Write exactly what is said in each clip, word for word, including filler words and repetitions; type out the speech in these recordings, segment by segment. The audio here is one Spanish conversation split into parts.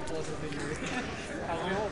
poses, a huevo.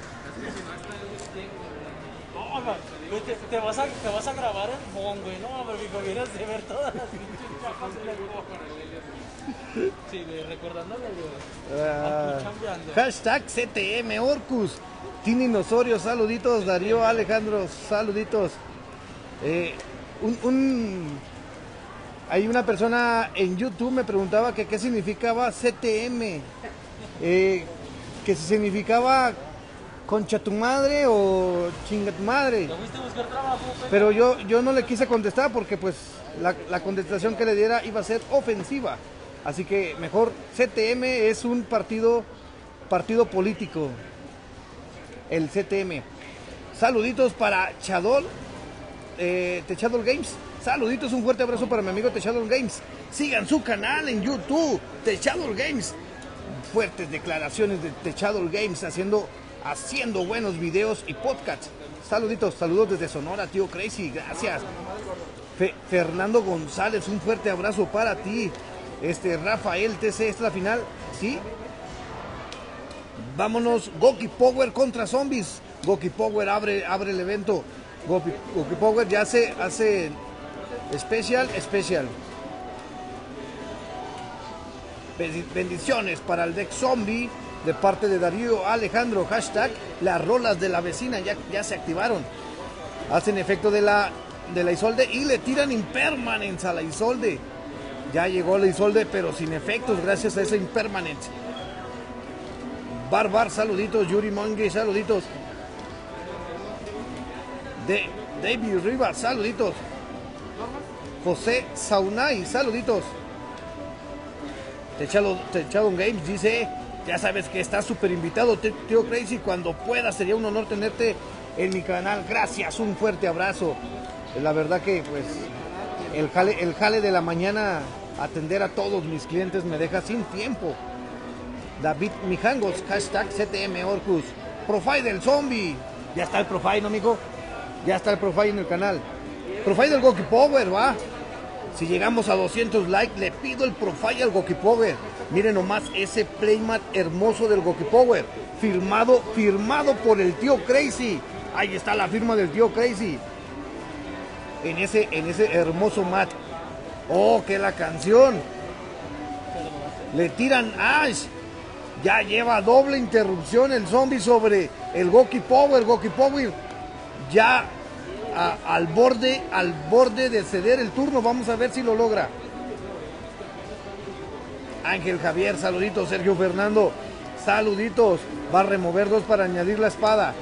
No, güey, te, te, vas a, te vas a grabar el Bon, güey, no, pero me vienes de ver todas las pinches chapas de la huevo. Sí, güey, recordándole, güey. Uh, Aquí chambeando. hashtag C T M Orcus. Tini Osorio, saluditos. Darío Alejandro, saluditos. Eh, un, un, hay una persona en YouTube me preguntaba que qué significaba C T M. Eh, que si significaba concha tu madre o chinga tu madre. ¿Te fuiste a buscar trabajo, güey? Pero yo, yo no le quise contestar porque pues la, la contestación que le diera iba a ser ofensiva. Así que mejor C T M es un partido, partido político. El C T M. Saluditos para Chadol, eh, Techadol Games. Saluditos, un fuerte abrazo para mi amigo Techadol Games. Sigan su canal en YouTube, Techadol Games. Fuertes declaraciones de Techadol Games haciendo, haciendo buenos videos y podcasts. Saluditos, saludos desde Sonora, tío Crazy, gracias. Fe, Fernando González, un fuerte abrazo para ti. Este, Rafael T C, esta es la final, ¿sí? Vámonos, Goki Power contra Zombies. Goki Power abre, abre el evento. Goki, Goki Power ya hace, hace especial, especial. Bendiciones para el deck zombie de parte de Darío Alejandro. Hashtag las rolas de la vecina ya, ya se activaron. Hacen efecto de la, de la Isolde y le tiran Impermanence a la Isolde. Ya llegó la Isolde, pero sin efectos gracias a esa Impermanence. Barbar, saluditos. Yuri Monge, saluditos. De David Rivas, saluditos. José Saunay, saluditos. Techadon Games dice, ya sabes que estás súper invitado, tío Crazy, cuando pueda sería un honor tenerte en mi canal. Gracias, un fuerte abrazo. La verdad que pues el jale, el jale de la mañana, atender a todos mis clientes me deja sin tiempo. David Mijangos, hashtag C T M Orcus. Profile del zombie. Ya está el profile, ¿no, amigo? Ya está el profile en el canal. Profile del Goki Power, va. Si llegamos a doscientos likes, le pido el profile al Goki Power. Miren nomás ese playmat hermoso del Goki Power. Firmado, firmado por el tío Crazy. Ahí está la firma del tío Crazy. En ese, en ese hermoso mat. Oh, que la canción. Le tiran Ash. Ya lleva doble interrupción el zombie sobre el Goki Power. Goki Power ya a, al borde, al borde de ceder el turno. Vamos a ver si lo logra. Ángel Javier, saluditos. Sergio Fernando, saluditos. Va a remover dos para añadir la espada.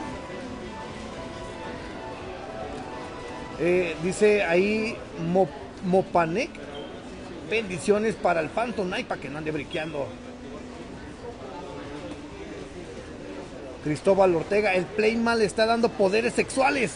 Eh, dice ahí Mo, Mopanek. Bendiciones para el Phantom Knight para que no ande briqueando. Cristóbal Ortega, el Playman le está dando poderes sexuales.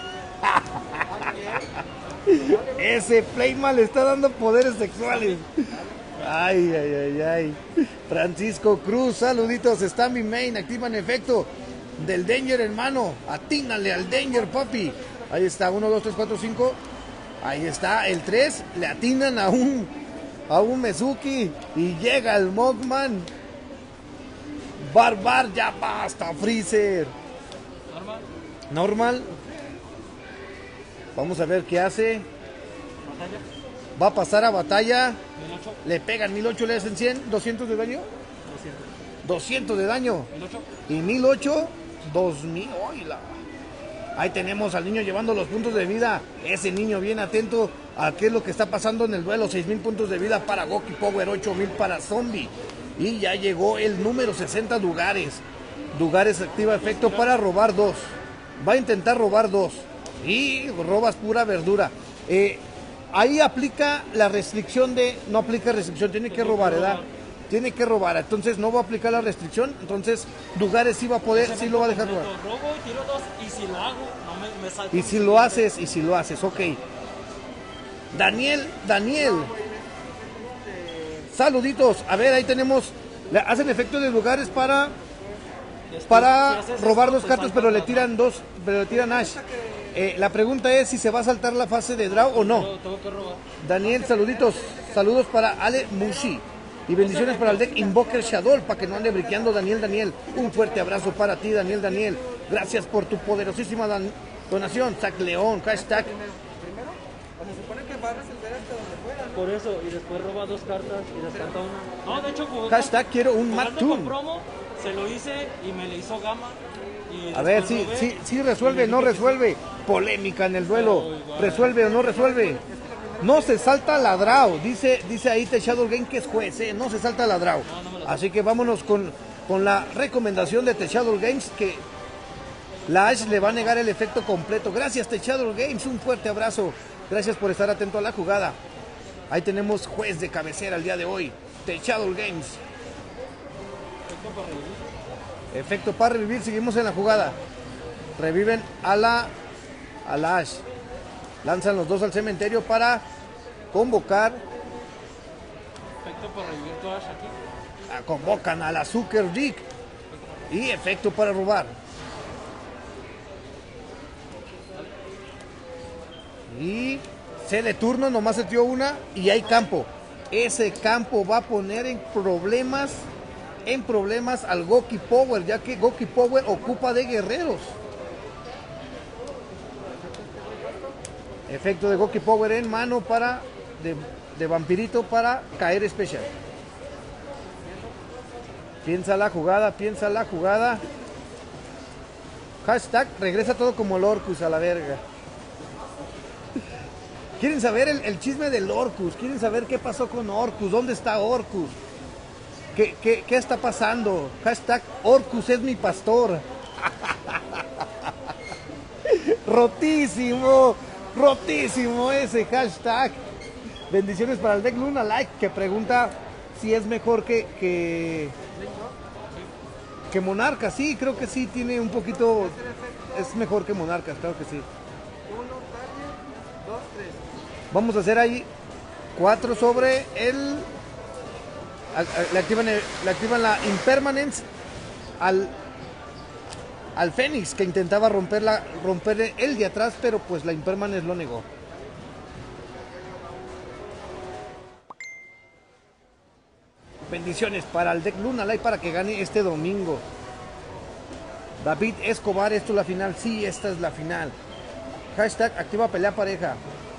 Ese Playman le está dando poderes sexuales. Ay, ay, ay, ay. Francisco Cruz, saluditos. Está mi main, activan efecto del Danger, hermano. Atínale al Danger, papi. Ahí está, uno, dos, tres, cuatro, cinco. Ahí está, el tres. Le atinan a un, a un Mezuki. Y llega el Mogman. Barbar, ya basta, Freezer. Normal. Normal. Vamos a ver qué hace. Batalla. Va a pasar a batalla. mil ocho. Le pegan mil ocho, le hacen cien, doscientos de daño. doscientos. doscientos de daño. mil ocho. Y mil ocho, dos mil. ¡Oila! Ahí tenemos al niño llevando los puntos de vida. Ese niño bien atento a qué es lo que está pasando en el duelo. seis mil puntos de vida para Goki Power, ocho mil para Zombie. Y ya llegó el número sesenta, Dugares. Dugares activa efecto para robar dos. Va a intentar robar dos. Y robas pura verdura. Eh, ahí aplica la restricción de... No aplica restricción, tiene que robar, ¿verdad? Tiene que robar. Entonces no va a aplicar la restricción. Entonces Dugares sí va a poder, sí lo va a dejar robar. Robo, tiro dos y si lo hago, no me, me salto. Y si lo haces, y si lo haces, ok. Daniel, Daniel. Saluditos. A ver, ahí tenemos. Le hacen efecto de Lugares para para si robar esto, dos cartas, pero le tiran dos, pero le tiran Ash. Eh, la pregunta es si se va a saltar la fase de draw o no. Tengo, tengo que robar. Daniel, saluditos. Saludos para Ale Mushi. Y bendiciones para el deck Invoker Shadow, para que no ande briqueando Daniel Daniel. Un fuerte abrazo para ti, Daniel Daniel. Gracias por tu poderosísima dan- donación. Zac León, hashtag. Por eso, y después roba dos cartas y descanta una. No, de hecho, jugó Hashtag quiero un jugando Mac Toon. con promo, se lo hice y me le hizo gama. Y A ver, después sí, robé, sí, sí y resuelve, le no dije que resuelve. Polémica en el duelo. Pero igual. ¿Resuelve o no resuelve? No se salta ladrao. Dice, dice ahí The Shadow Game que es juez, ¿eh? No se salta ladrao. No, no me lo Así que vámonos con, con la recomendación de The Shadow Games, que la Ash le va a negar el efecto completo. Gracias, The Shadow Games. Un fuerte abrazo. Gracias por estar atento a la jugada. Ahí tenemos juez de cabecera el día de hoy. The Shadow Games. Efecto para revivir. Seguimos en la jugada. Reviven a la, a la Ash. Lanzan los dos al cementerio para convocar. Efecto para revivir tu Ash aquí. A, convocan a la Zucker Dick. Y efecto para robar. Y se de turno, nomás se tiró una y hay campo. Ese campo va a poner en problemas, en problemas al Goki Power, ya que Goki Power ocupa de guerreros. Efecto de Goki Power en mano para de, de vampirito para caer especial. Piensa la jugada, piensa la jugada. Hashtag regresa todo como el Orcus a la verga. Quieren saber el, el chisme del Orcus, quieren saber qué pasó con Orcus, dónde está Orcus, qué, qué, qué está pasando. Hashtag Orcus es mi pastor. Rotísimo, rotísimo ese hashtag. Bendiciones para el deck Luna Like, que pregunta si es mejor que, que, que Monarca. Sí, creo que sí, tiene un poquito, es mejor que Monarcas, claro que sí. Vamos a hacer ahí cuatro sobre el... Le activan, el, le activan la Impermanence al, al Fénix, que intentaba romper, la, romper el de atrás, pero pues la Impermanence lo negó. Bendiciones para el deck Luna Light para que gane este domingo. David Escobar, esto es la final. Sí, esta es la final. Hashtag activa pelea pareja.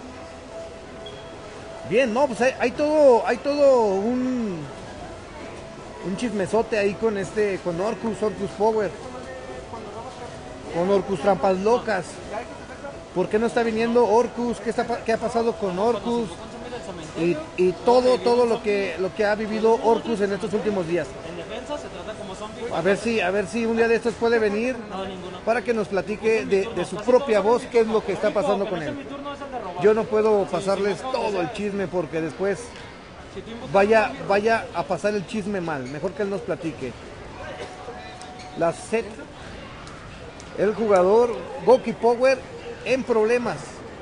Bien, no, pues hay, hay todo, hay todo un, un chismesote ahí con este, con Orcus, Orcus Power, con Orcus Trampas Locas. ¿Por qué no está viniendo Orcus? ¿Qué está, qué ha pasado con Orcus? Y, y todo, todo lo que, lo que ha vivido Orcus en estos últimos días. En defensa se trata como zombie. A ver si, a ver si un día de estos puede venir No, ninguno. para que nos platique de, de su propia voz qué es lo que está pasando con él. Yo no puedo pasarles todo el chisme porque después vaya, vaya a pasar el chisme mal. Mejor que él nos platique. La set, el jugador Goki Power en problemas.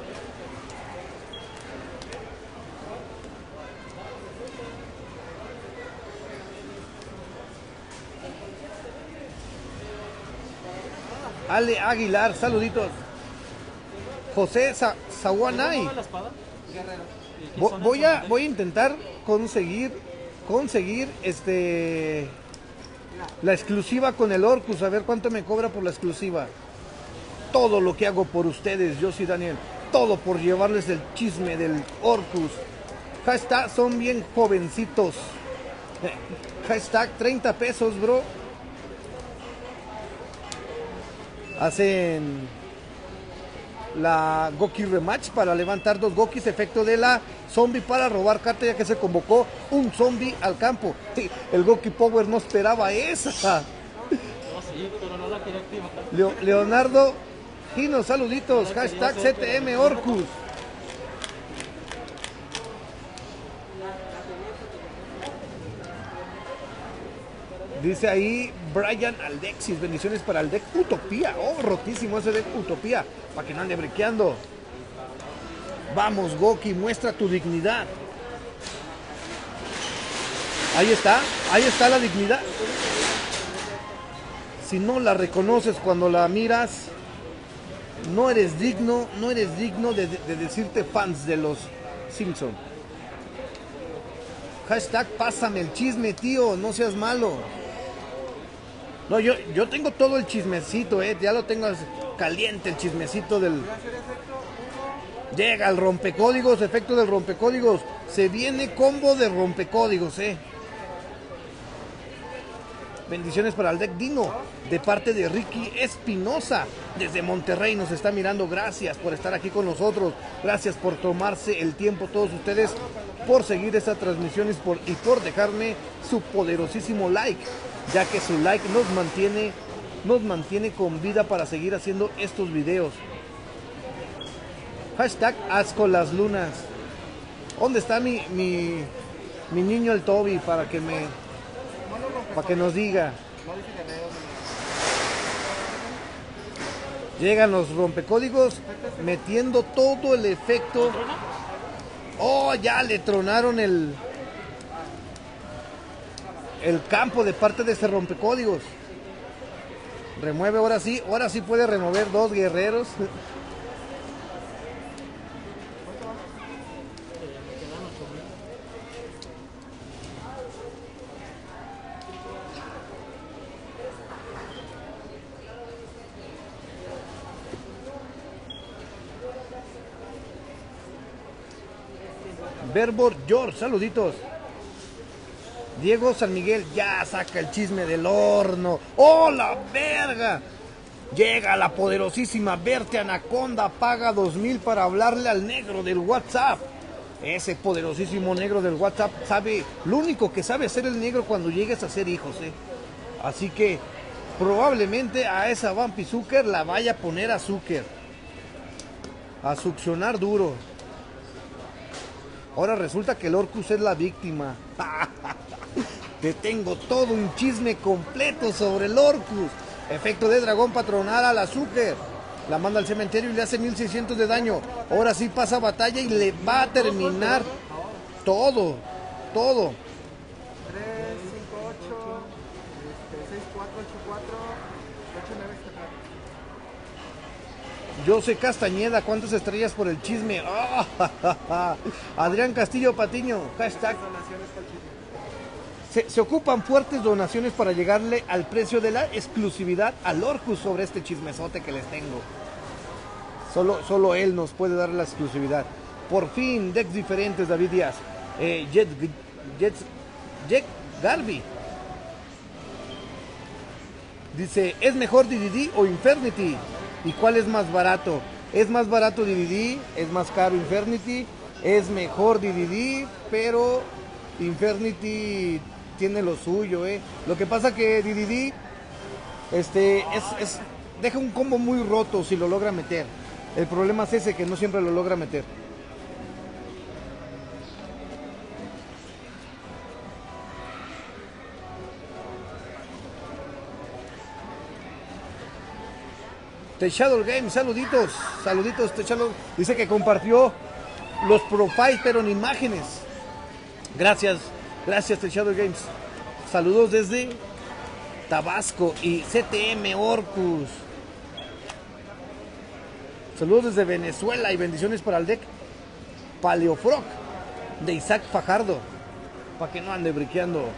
Ale Aguilar, saluditos. José Sa Sawanay. Vo voy a voy a intentar conseguir conseguir este la exclusiva con el Orcus, a ver cuánto me cobra por la exclusiva. Todo lo que hago por ustedes, yo soy Daniel. Todo por llevarles el chisme del Orcus. Hashtag son bien jovencitos. Hashtag treinta pesos, bro. Hacen la Goki Rematch para levantar dos Gokis, efecto de la zombie para robar carta, ya que se convocó un zombie al campo. Sí, el Goki Power no esperaba esa. No, sí, pero no la quería activar. Leo, Leonardo Gino, saluditos. Hashtag C T M Orcus. Dice ahí Brian Aldexis, bendiciones para el deck Utopía. Oh, rotísimo ese deck Utopía, para que no ande brequeando. Vamos, Goki, muestra tu dignidad. Ahí está, ahí está la dignidad. Si no la reconoces cuando la miras, no eres digno, no eres digno de, de decirte fans de los Simpson. Hashtag pásame el chisme, tío, no seas malo. No, yo, yo tengo todo el chismecito, eh, ya lo tengo caliente el chismecito del... Llega el rompecódigos, efecto del rompecódigos. Se viene combo de rompecódigos, eh. Bendiciones para el deck Dino, de parte de Ricky Espinosa, desde Monterrey nos está mirando. Gracias por estar aquí con nosotros, gracias por tomarse el tiempo todos ustedes, por seguir esta transmisión y por, y por dejarme su poderosísimo like, ya que su like nos mantiene, nos mantiene con vida para seguir haciendo estos videos. Hashtag asco las lunas. ¿Dónde está mi, mi, mi niño el Toby para que me... para que nos diga? Llegan los rompecódigos metiendo todo el efecto. Oh, ya le tronaron el el campo de parte de ese rompecódigos. Remueve, ahora sí, ahora sí puede remover dos guerreros. Verbor George, saluditos. Diego San Miguel, ya saca el chisme del horno. ¡Oh, la verga! Llega la poderosísima Verte Anaconda, paga dos mil para hablarle al negro del WhatsApp. Ese poderosísimo negro del WhatsApp sabe, lo único que sabe hacer el negro cuando llegues a ser hijos, ¿eh? Así que probablemente a esa Vampi Zucker la vaya a poner a Zucker. A succionar duro. Ahora resulta que el Orcus es la víctima. Te tengo todo un chisme completo sobre el Orcus. Efecto de dragón patronal al azúcar. La manda al cementerio y le hace mil seiscientos de daño. Ahora sí pasa batalla y le va a terminar todo. Todo. tres, cinco, ocho, seis, cuatro, ocho, cuatro, ocho, nueve. José Castañeda, ¿cuántas estrellas por el chisme? Oh, Adrián Castillo Patiño, hashtag. Se, se ocupan fuertes donaciones para llegarle al precio de la exclusividad al Orcus sobre este chismesote que les tengo. Solo, solo él nos puede dar la exclusividad. Por fin, decks diferentes, David Díaz. Eh, Jet, Jet, Jet Garby. Dice, ¿es mejor D D D o Infernity? ¿Y cuál es más barato? Es más barato D D D, es más caro Infernity, es mejor D D D, pero Infernity tiene lo suyo, ¿eh? Lo que pasa que D D D este, es, es, deja un combo muy roto si lo logra meter. El problema es ese, que no siempre lo logra meter. Techado Game, saluditos, saluditos Techado. Dice que compartió los profiles pero en imágenes. Gracias, gracias Techado Games. Saludos desde Tabasco y C T M Orcus. Saludos desde Venezuela y bendiciones para el deck Paleofrog de Isaac Fajardo. Para que no ande briqueando.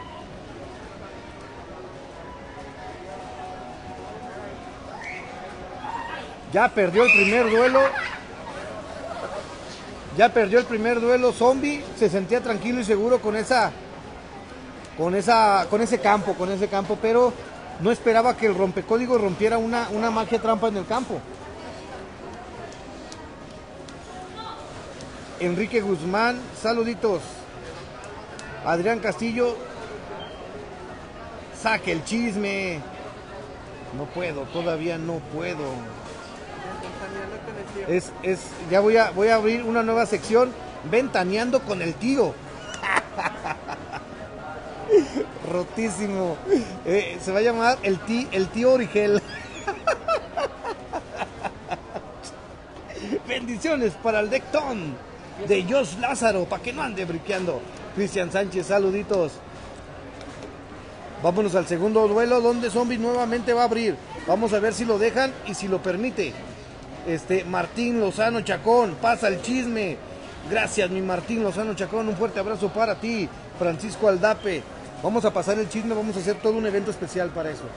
Ya perdió el primer duelo. Ya perdió el primer duelo Zombie. Se sentía tranquilo y seguro con esa. Con esa. Con ese campo. Con ese campo. Pero no esperaba que el rompecódigo rompiera una, una magia trampa en el campo. Enrique Guzmán. Saluditos. Adrián Castillo. Saque el chisme. No puedo. Todavía no puedo. Es, es, ya voy a, voy a abrir una nueva sección, ventaneando con el tío. Rotísimo. Eh, se va a llamar el, tí, el tío Origel. Bendiciones para el Decton de Josh Lázaro, para que no ande briqueando. Cristian Sánchez, saluditos. Vámonos al segundo duelo, donde Zombie nuevamente va a abrir. Vamos a ver si lo dejan y si lo permite. Este, Martín Lozano Chacón, pasa el chisme. Gracias, mi Martín Lozano Chacón, un fuerte abrazo para ti. Francisco Aldape. Vamos a pasar el chisme, vamos a hacer todo un evento especial para eso.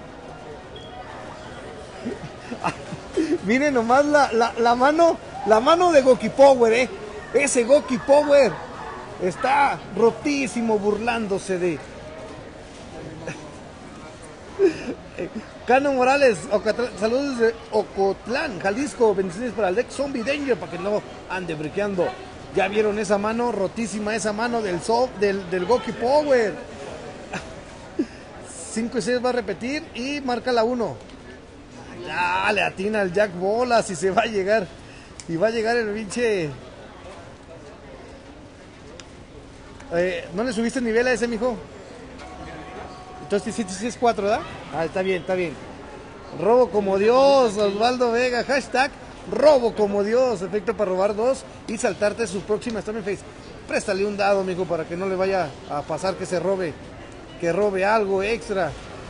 Miren nomás la, la, la mano, la mano de Goki Power, eh. Ese Goki Power está rotísimo burlándose de... Cano Morales, Ocatlán, saludos desde Ocotlán, Jalisco, bendiciones para el deck Zombie Danger, para que no ande briqueando. Ya vieron esa mano, rotísima esa mano del, so, del, del Goki Power. cinco y seis va a repetir y marca la uno. Ya le atina al Jack Bolas y se va a llegar. Y va a llegar el pinche... Eh, ¿No le subiste el nivel a ese, mijo? Entonces sí, sí, sí es cuatro, ¿verdad? Ah, está bien, está bien. Robo como Dios, Osvaldo Vega. Hashtag robo como Dios. Efecto para robar dos y saltarte sus próximas Time Face. Préstale un dado, mijo, para que no le vaya a pasar que se robe. Que robe algo extra.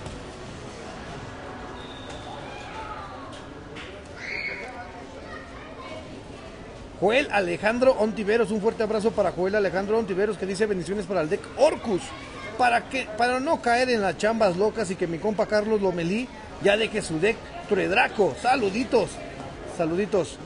Joel Alejandro Ontiveros, un fuerte abrazo para Joel Alejandro Ontiveros, que dice bendiciones para el deck Orcus, para que para no caer en las chambas locas y que mi compa Carlos Lomelí ya deje su deck Turedraco. Saluditos, saluditos.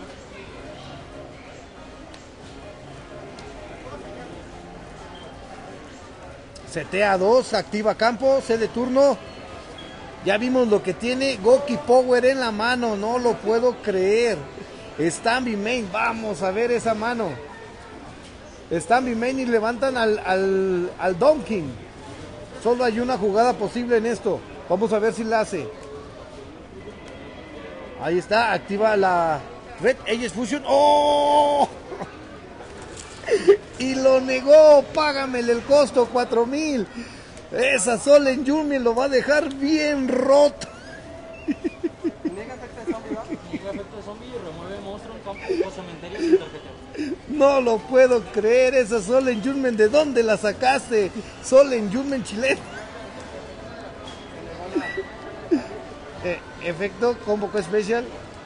Setea dos, activa campo, C de turno. Ya vimos lo que tiene Goki Power en la mano, no lo puedo creer. Stanby Main, vamos a ver esa mano. Stanby Main y levantan al, al, al Donkey. Solo hay una jugada posible en esto. Vamos a ver si la hace. Ahí está, activa la Red Aegis Fusion. ¡Oh! Y lo negó, págamele el costo, cuatro mil. Esa Solen Yumi lo va a dejar bien roto. Niega efecto de zombie, ¿va? Niega efecto de zombie y remueve monstruo en campo o cementerio sin tarjetero. No lo puedo creer, esa Solen Yunmen, ¿de dónde la sacaste? Solen Yunmen chileno. Eh, efecto, combo especial.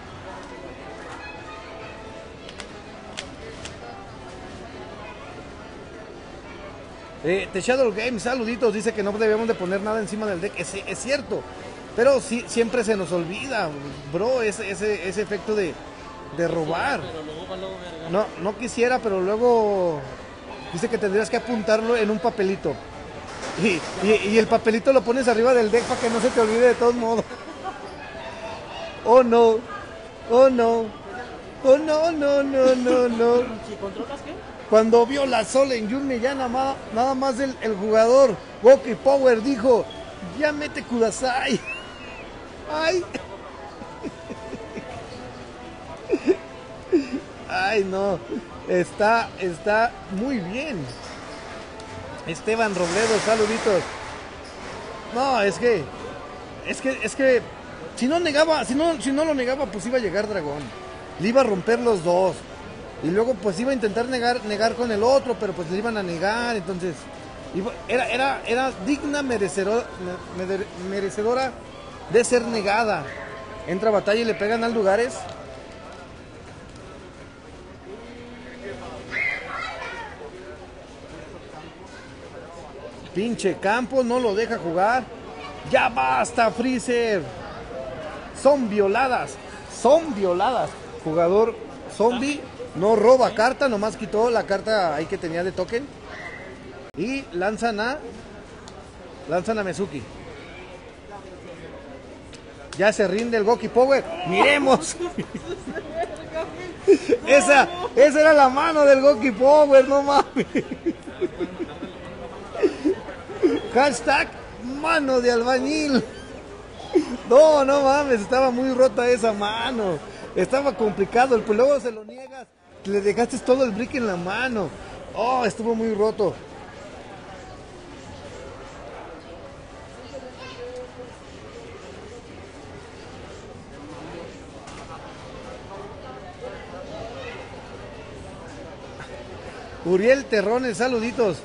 Eh, The Shadow Game, saluditos, dice que no debemos de poner nada encima del deck. Es, es cierto, pero sí, siempre se nos olvida, bro, ese, ese, ese efecto de, de robar. Pero luego va luego verga. No, no quisiera, pero luego dice que tendrías que apuntarlo en un papelito. Y, y, y el papelito lo pones arriba del deck para que no se te olvide de todos modos. Oh no, oh no, oh no, no, no, no, no. ¿Si controlas qué? Cuando vio la Solen Yunme, ya nada más, nada más el, el jugador Goki Power dijo, ya mete Kudasai. Ay. Ay, no. Está, está muy bien. Esteban Robledo, saluditos. No, es que, es que, es que, si no negaba, si no, si no lo negaba, pues iba a llegar Dragón. Le iba a romper los dos. Y luego pues iba a intentar negar, negar con el otro, pero pues le iban a negar, entonces iba, era, era, era digna merecedora, merecedora de ser negada. Entra a batalla y le pegan al lugares. Pinche campo, no lo deja jugar. Ya basta, Freezer. Son violadas, son violadas. Jugador zombie. No roba carta, nomás quitó la carta ahí que tenía de token. Y lanzan a... Lanzan a Mezuki. Ya se rinde el Goki Power. ¡Miremos! esa, esa era la mano del Goki Power, no mames. Hashtag mano de albañil. No, no mames, estaba muy rota esa mano. Estaba complicado, pues luego se lo niegas. Le dejaste todo el brick en la mano. Oh, estuvo muy roto. Uriel Terrones, saluditos.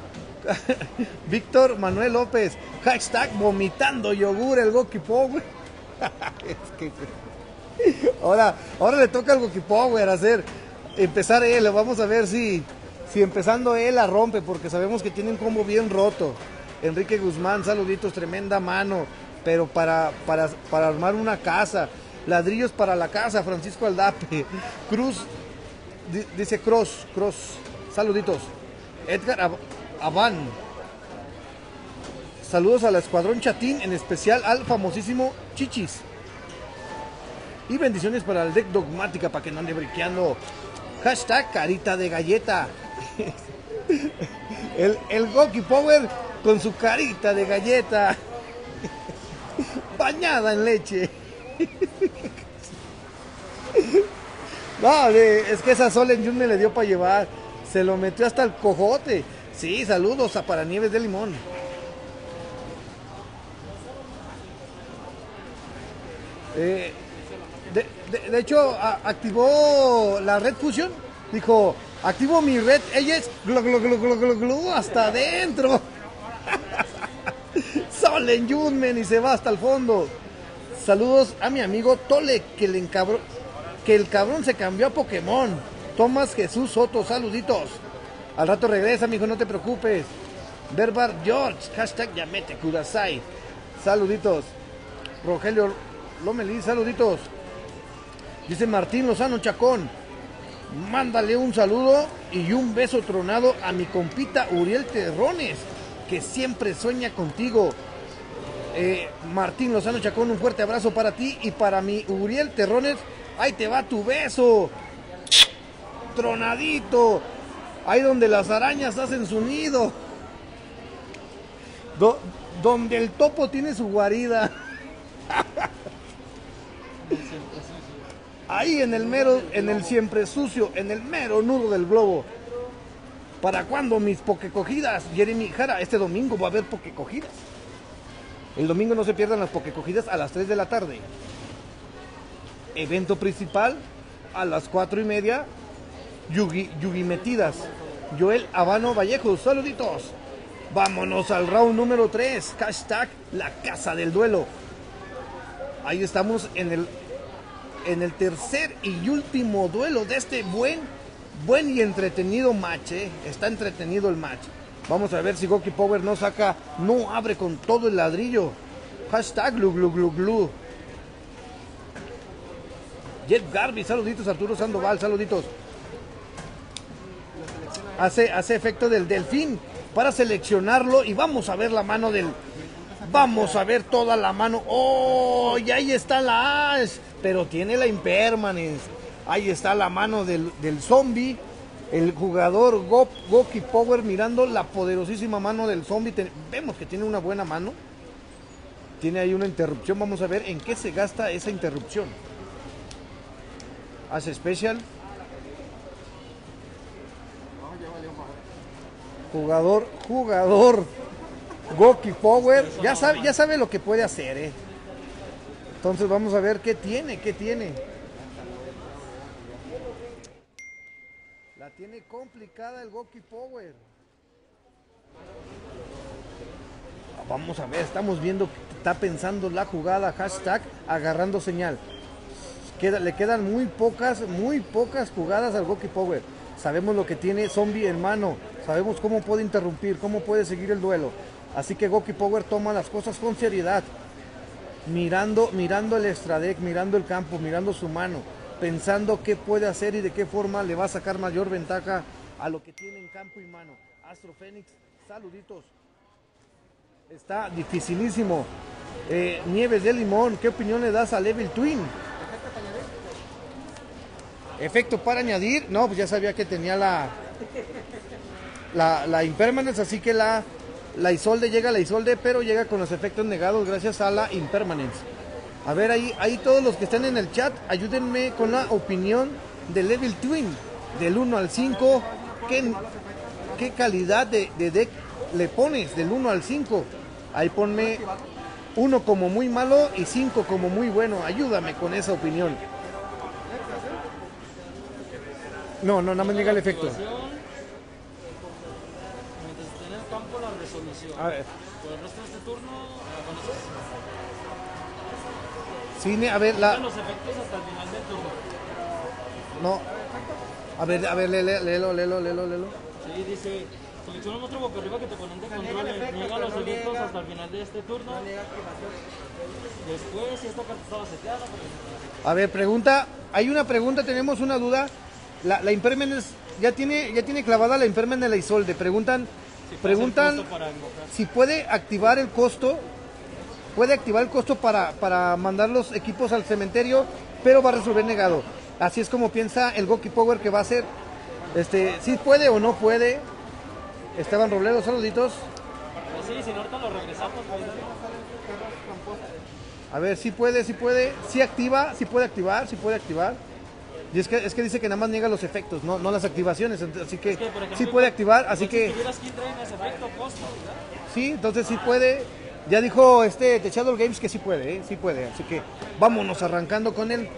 Víctor Manuel López, hashtag vomitando yogur el Goki Power. Es que... Ahora, ahora le toca al Goki Power hacer, empezar él, vamos a ver si, si empezando él la rompe, porque sabemos que tiene un combo bien roto. Enrique Guzmán, saluditos, tremenda mano, pero para, para, para armar una casa. Ladrillos para la casa, Francisco Aldape. Cruz, di, dice Cross, Cross, saluditos. Edgar Ab Abán. Saludos al Escuadrón Chatín, en especial al famosísimo Chichis. Y bendiciones para el deck Dogmática, para que no ande briqueando. Hashtag carita de galleta. El, el Goki Power con su carita de galleta. Bañada en leche. No, es que esa Solen Jun me le dio para llevar. Se lo metió hasta el cojote. Sí, saludos a Paranieves de Limón. Eh, de, de, de hecho, a, activó la Red Fusion. Dijo, activo mi red. Ella es glu, glu, glu, glu, glu, glu, hasta adentro. Solen Jun, men, y se va hasta el fondo. Saludos a mi amigo Tole, que, le encabro, que el cabrón se cambió a Pokémon. Tomás Jesús Soto, saluditos. Al rato regresa, mijo, no te preocupes. Berbar George, hashtag Yamete Kudasai. Saluditos. Rogelio Lomelí, saluditos. Dice Martín Lozano Chacón. Mándale un saludo y un beso tronado a mi compita Uriel Terrones, que siempre sueña contigo. Eh, Martín Lozano Chacón, un fuerte abrazo para ti y para mi Uriel Terrones. Ahí te va tu beso. Tronadito. Ahí donde las arañas hacen su nido. Do, donde el topo tiene su guarida. Ahí en el mero, en el siempre sucio, en el mero nudo del globo. ¿Para cuándo mis pokecogidas? Jeremy Jara, este domingo va a haber pokecogidas. El domingo no se pierdan las pokecogidas a las tres de la tarde. Evento principal a las cuatro y media. Yugi, Yugi metidas. Joel Habano Vallejo, saluditos. Vámonos al round número tres. Hashtag la casa del duelo. Ahí estamos en el, en el tercer y último duelo de este buen, buen y entretenido match. ¿eh? Está entretenido el match. Vamos a ver si Goki Power no saca, no abre con todo el ladrillo. Hashtag glu glu glu glu. Jet Garby, saluditos. Arturo Sandoval, saluditos. Hace, hace efecto del delfín para seleccionarlo y vamos a ver la mano del... Vamos a ver toda la mano. ¡Oh! Y ahí está la Ash, pero tiene la Impermanence. Ahí está la mano del, del zombie. El jugador Go, Goki Power mirando la poderosísima mano del zombie. Ten, vemos que tiene una buena mano. Tiene ahí una interrupción. Vamos a ver en qué se gasta esa interrupción. Hace special. Jugador, jugador Goki Power. Ya sabe, ya sabe lo que puede hacer, eh. Entonces vamos a ver qué tiene, qué tiene. La tiene complicada el Goki Power. Vamos a ver, estamos viendo que está pensando la jugada. Hashtag agarrando señal. Queda, le quedan muy pocas, muy pocas jugadas al Goki Power. Sabemos lo que tiene zombie en mano. Sabemos cómo puede interrumpir, cómo puede seguir el duelo. Así que Goki Power toma las cosas con seriedad. Mirando, mirando el extra deck, mirando el campo, mirando su mano. Pensando qué puede hacer y de qué forma le va a sacar mayor ventaja a lo que tiene en campo y mano. Astro Fénix, saluditos. Está dificilísimo. Eh, Nieves de Limón, ¿qué opinión le das a Level Twin? Efecto para añadir. No, pues ya sabía que tenía la la, la Impermanence, así que la, la Isolde llega a la Isolde, pero llega con los efectos negados gracias a la Impermanence. A ver, ahí, ahí todos los que están en el chat, ayúdenme con la opinión de Level Twin, del uno al cinco. ¿Qué, qué calidad de, de deck le pones del uno al cinco? Ahí ponme uno como muy malo y cinco como muy bueno. Ayúdame con esa opinión. No, no, nada más diga el efecto. Mientras esté en el campo, la resolución. A ver. Por el resto de este turno, Cine, a ver, la... los efectos hasta el final del turno. No. A ver, a ver, léelo, léelo, léelo, léelo, léelo. Sí, dice, selecciona un otro boca arriba que tu oponente O sea, niega el controle, efecto, niega pero los no efectos niega- hasta el final de este turno. No niega activación. Después, si esta carta estaba seteada, porque... A ver, pregunta, hay una pregunta, tenemos una duda. La, la Impermanence, ya tiene, ya tiene clavada la Impermanence de la Isolde. Preguntan, si puede preguntan ser justo para invocar. si puede activar el costo, puede activar el costo para, para mandar los equipos al cementerio, pero va a resolver negado. Así es como piensa el Goki Power que va a hacer. Este, si puede o no puede. Esteban Robledo, saluditos. Pues sí, si no, ahorita lo regresamos, güey. A ver, si puede, si puede, si activa, si puede activar, si puede activar. Y es que, es que dice que nada más niega los efectos, no, no las activaciones, ent- así que Es que, por ejemplo, sí puede activar, así igual que Si tuvieras King Drain ese efecto, costo, ¿verdad? sí, entonces sí puede. Ya dijo este The Shadow Games que sí puede, ¿eh? Sí puede, así que vámonos arrancando con él.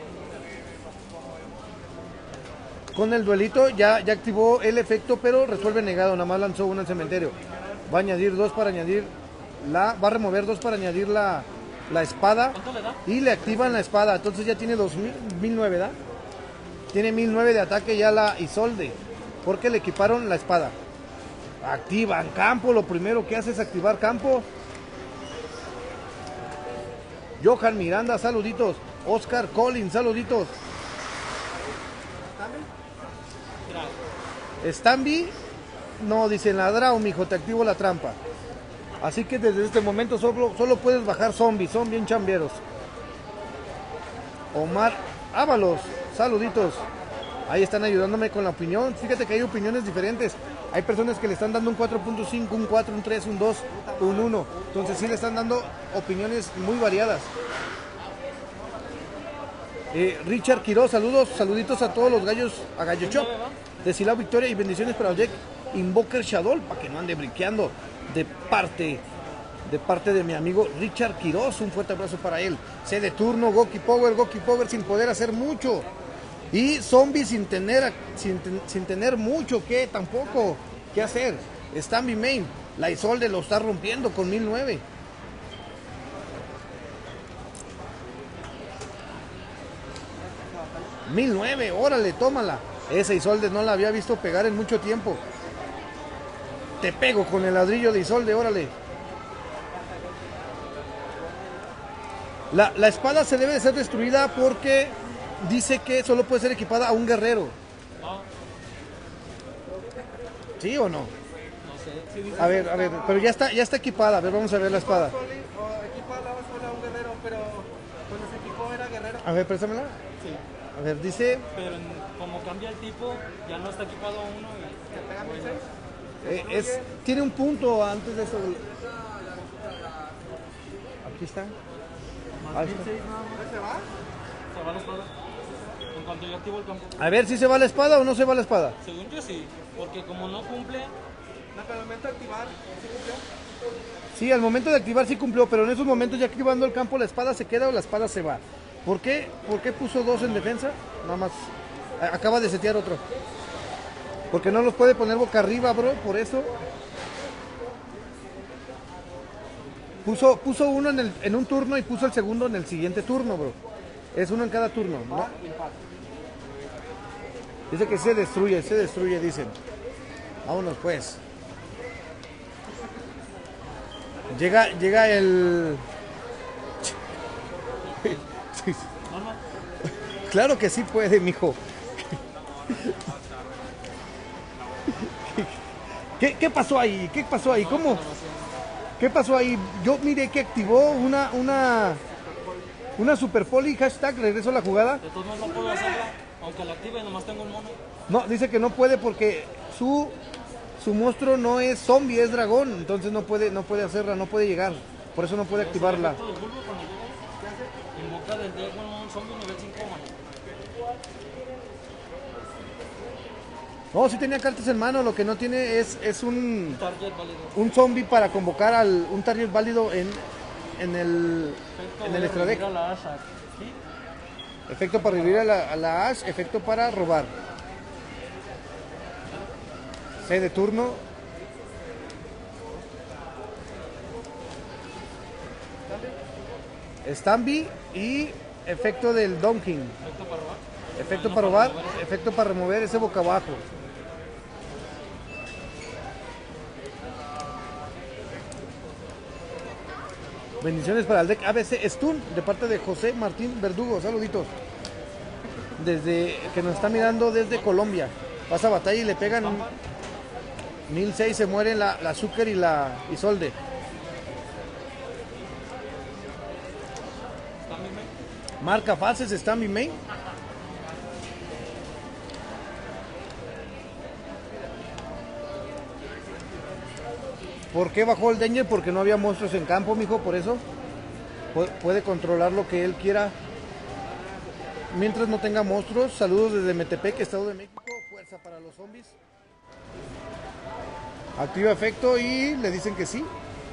Con el duelito ya, ya activó el efecto, pero resuelve negado, nada más lanzó uno al cementerio. Va a añadir dos para añadir la, va a remover dos para añadir la, la espada ¿Cuánto le da? y le activan la espada, entonces ya tiene dos mil, mil nueve, ¿da? Tiene mil nueve de ataque ya la Isolde, porque le equiparon la espada. Activan campo, lo primero que hace es activar campo. Johan Miranda, saluditos. Oscar Collins, saluditos. Stambi, no, dicen ladrao, mijo, te activo la trampa. Así que desde este momento solo, solo puedes bajar zombies, son bien chambieros. Omar Ábalos, saluditos. Ahí están ayudándome con la opinión. Fíjate que hay opiniones diferentes. Hay personas que le están dando un cuatro punto cinco, un cuatro, un tres, un dos, un uno. Entonces sí le están dando opiniones muy variadas. Eh, Richard Quiroz, saludos, saluditos a todos los gallos, a Gallo Chop, de Silao Victoria y bendiciones para el deck Invoker Shadow, para que no ande brinqueando, de parte, de parte de mi amigo Richard Quiroz, un fuerte abrazo para él. C de turno, Goki Power, Goki Power sin poder hacer mucho, y Zombie sin tener, sin, sin tener mucho que tampoco, que hacer. Stambi Main, la Isolde lo está rompiendo con mil nueve. mil nueve, órale, tómala. Esa Isolde no la había visto pegar en mucho tiempo. Te pego con el ladrillo de Isolde, órale. La, la espada se debe de ser destruida porque dice que solo puede ser equipada a un guerrero. ¿Sí o no? No sé. Sí, dice A ver, a ver, pero ya está, ya está equipada. A ver, vamos a ver la espada. O equipo a la basura a un guerrero, pero cuando se equipó era guerrero. A ver, préstamela. sí. A ver, dice, Pero en- como cambia el tipo, ya no está equipado uno y... ¿Se pega mil seis? eh, es, tiene un punto antes de eso. Aquí está. Ahí está. ¿Se va? Se va la espada. En cuanto yo activo el campo. A ver si se va la espada o no se va la espada. Según yo sí, porque como no cumple, No, pero al momento de activar, ¿sí cumplió? Sí, al momento de activar sí cumplió, pero en esos momentos ya activando el campo la espada se queda o la espada se va. ¿Por qué? ¿Por qué puso dos en defensa? Nada más. a- Acaba de setear otro. Porque no los puede poner boca arriba, bro, por eso. Puso, puso uno en, el, en un turno y puso el segundo en el siguiente turno, bro. Es uno en cada turno, ¿no? Dice que se destruye, se destruye, dicen. Vámonos pues. Llega, llega el... no, no. Claro que sí puede, mijo. ¿Qué, ¿Qué pasó ahí? ¿Qué pasó ahí? ¿Cómo? ¿Qué pasó ahí? Yo miré que activó una una una super poli, hashtag regreso a la jugada. De todos modos no puedo hacerla, aunque la active nomás tengo un mono. No, dice que no puede porque su su monstruo no es zombie, es dragón, entonces no puede no puede hacerla, no puede llegar. Por eso no puede activarla. Todo el bulbo cuando llega, invoca del deck un, un zombie nivel cinco mano. No, sí tenía cartas en mano, lo que no tiene es es un Target válido. un zombie para convocar al un target válido en en el Efecto en el de extra deck. revivir a la Asha. ¿Sí? Efecto para revivir a la, a la Ash, efecto para robar. C de turno. Stambi y efecto del Donking. Efecto para robar. Efecto para robar, efecto para remover ese boca abajo. Bendiciones para el deck A B C Stun de parte de José Martín Verdugo. Saluditos. Desde que nos está mirando desde Colombia. Pasa batalla y le pegan mil seis, se mueren la, la Zucker y la Isolde. Marca fases, está mi main. ¿Por qué bajó el Danger? Porque no había monstruos en campo, mijo, por eso. Puede controlar lo que él quiera. Mientras no tenga monstruos. Saludos desde Metepec, Estado de México. Fuerza para los zombies. Activa efecto y le dicen que sí.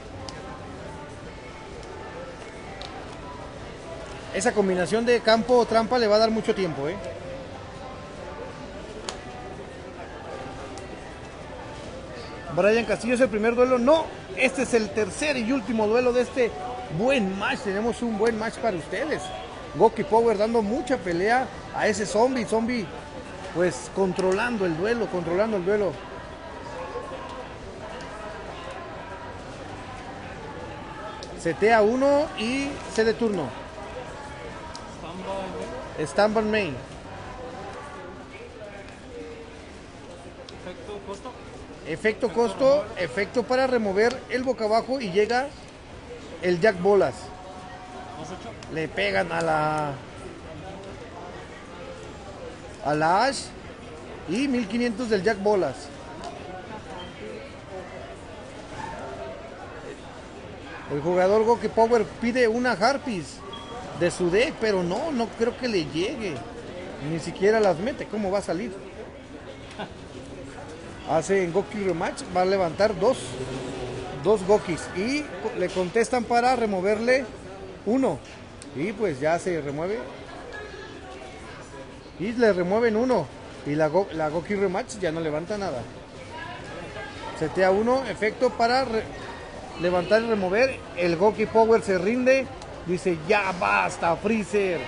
Esa combinación de campo o trampa le va a dar mucho tiempo, ¿eh? Brian Castillo es el primer duelo. No, este es el tercer y último duelo de este buen match. Tenemos un buen match para ustedes. Goki Power dando mucha pelea a ese zombie. Zombie, pues controlando el duelo, controlando el duelo. Setea uno y se de turno. Stand by main. Efecto costo. Efecto costo, efecto para remover el boca abajo y llega el Jack Bolas. Le pegan a la a la Ash y mil quinientos del Jack Bolas. El jugador Goki Power pide una Harpies de su deck, pero no, no creo que le llegue. Ni siquiera las mete. ¿Cómo va a salir? Hace en Goki Rematch, va a levantar dos, dos Gokis y le contestan para removerle uno. Y pues ya se remueve. Y le remueven uno. Y la, Go, la Goki Rematch ya no levanta nada. Setea uno, efecto para re, levantar y remover. El Goki Power se rinde. Dice, ya basta, Freezer.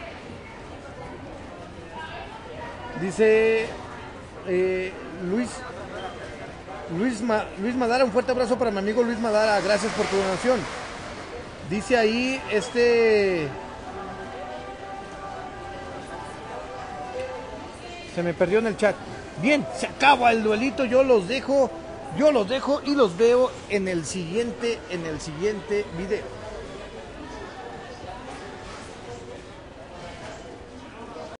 Dice eh, Luis Luis, Ma, Luis Madara, un fuerte abrazo para mi amigo Luis Madara. Gracias por tu donación. Dice ahí este... Se me perdió en el chat. Bien, se acaba el duelito. Yo los dejo. Yo los dejo y los veo en el siguiente, en el siguiente video.